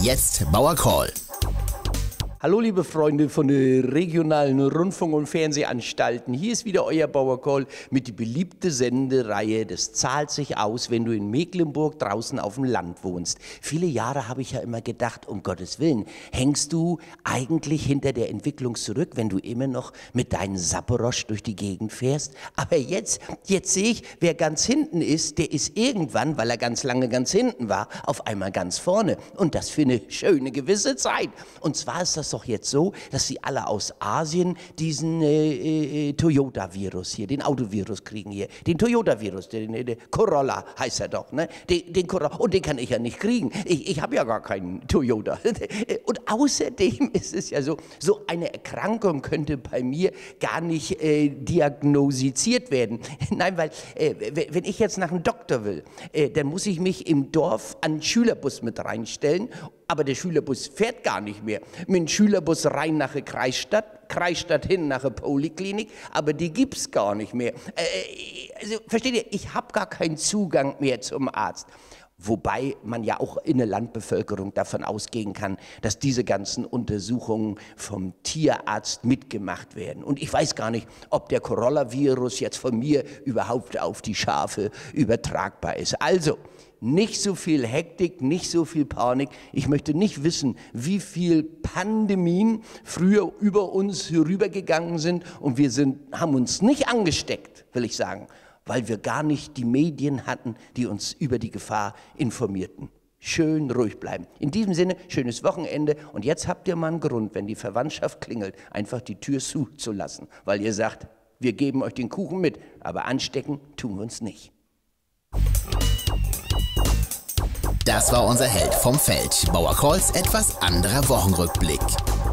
Jetzt Bauer Call. Hallo liebe Freunde von den regionalen Rundfunk- und Fernsehanstalten. Hier ist wieder euer Bauer Call mit der beliebten Sendereihe Das zahlt sich aus, wenn du in Mecklenburg draußen auf dem Land wohnst. Viele Jahre habe ich ja immer gedacht, um Gottes Willen, hängst du eigentlich hinter der Entwicklung zurück, wenn du immer noch mit deinem Saporosch durch die Gegend fährst? Aber jetzt sehe ich, wer ganz hinten ist, der ist irgendwann, weil er ganz lange ganz hinten war, auf einmal ganz vorne. Und das für eine schöne gewisse Zeit. Und zwar ist das doch jetzt so, dass sie alle aus Asien diesen Toyota-Virus hier, den Autovirus kriegen hier. Den Toyota-Virus, den Corolla heißt er doch, ne? Den Corolla. Und den kann ich ja nicht kriegen. Ich habe ja gar keinen Toyota. Und außerdem ist es ja so eine Erkrankung könnte bei mir gar nicht diagnostiziert werden. Nein, weil wenn ich jetzt nach einem Doktor will, dann muss ich mich im Dorf an den Schülerbus mit reinstellen. Aber der Schülerbus fährt gar nicht mehr. Mit dem Schülerbus rein nach der Kreisstadt hin nach der Poliklinik, aber die gibt's gar nicht mehr. Also, versteht ihr, ich habe gar keinen Zugang mehr zum Arzt. Wobei man ja auch in der Landbevölkerung davon ausgehen kann, dass diese ganzen Untersuchungen vom Tierarzt mitgemacht werden. Und ich weiß gar nicht, ob der Coronavirus jetzt von mir überhaupt auf die Schafe übertragbar ist. Also, nicht so viel Hektik, nicht so viel Panik. Ich möchte nicht wissen, wie viel Pandemien früher über uns herübergegangen sind und haben uns nicht angesteckt, will ich sagen, weil wir gar nicht die Medien hatten, die uns über die Gefahr informierten. Schön ruhig bleiben. In diesem Sinne, schönes Wochenende. Und jetzt habt ihr mal einen Grund, wenn die Verwandtschaft klingelt, einfach die Tür zuzulassen, weil ihr sagt, wir geben euch den Kuchen mit, aber anstecken tun wir uns nicht. Das war unser Held vom Feld. Bauer Calls etwas anderer Wochenrückblick.